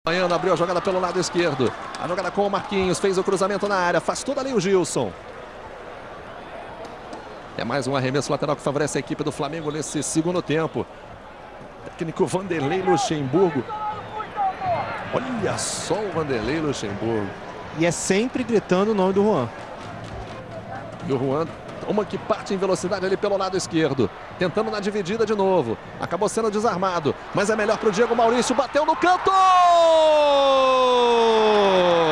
Baiano abriu a jogada pelo lado esquerdo. A jogada com o Marquinhos, fez o cruzamento na área, faz tudo ali o Gilson. É mais um arremesso lateral que favorece a equipe do Flamengo nesse segundo tempo. Técnico Vanderlei Luxemburgo. Olha só o Vanderlei Luxemburgo. E é sempre gritando o nome do Juan. E o Juan toma que parte em velocidade ali pelo lado esquerdo. Tentando na dividida de novo. Acabou sendo desarmado. Mas é melhor para o Diego Maurício. Bateu no canto!